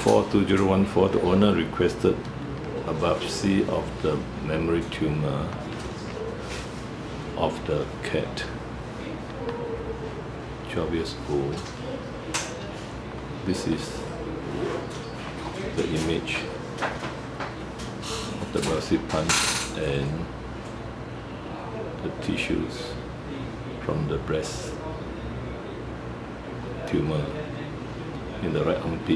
04-2014, the owner requested a biopsy of the memory tumor of the cat, 12 years old. This is the image of the biopsy punch and the tissues from the breast tumor in the right armpit.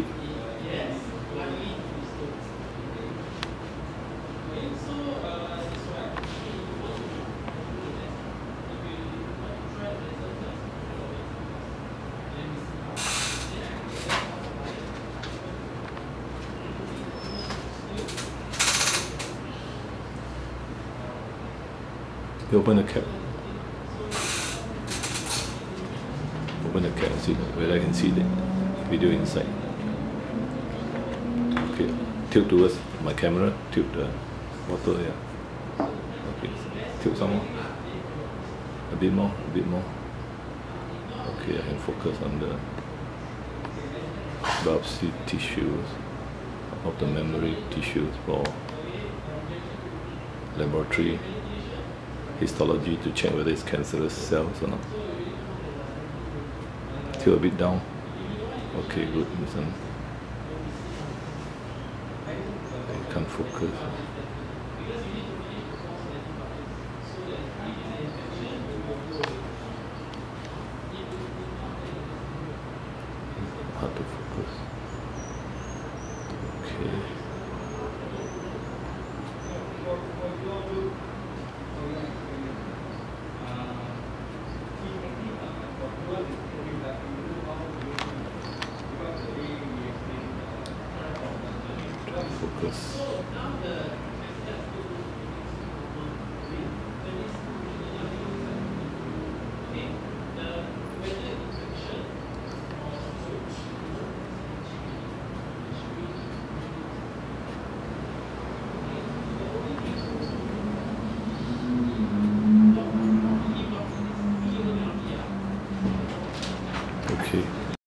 You open the cap. Open the cap and see whether I can see the video inside. Okay, tilt towards my camera, tilt the bottle, yeah. Okay, tilt some more. A bit more, a bit more. Okay, I can focus on the biopsy tissues of the memory tissues for laboratory histology to check whether it's cancerous cells or not. Tilt a bit down. Okay, good. Listen. I can't focus. Hard to focus. Okay. Focus.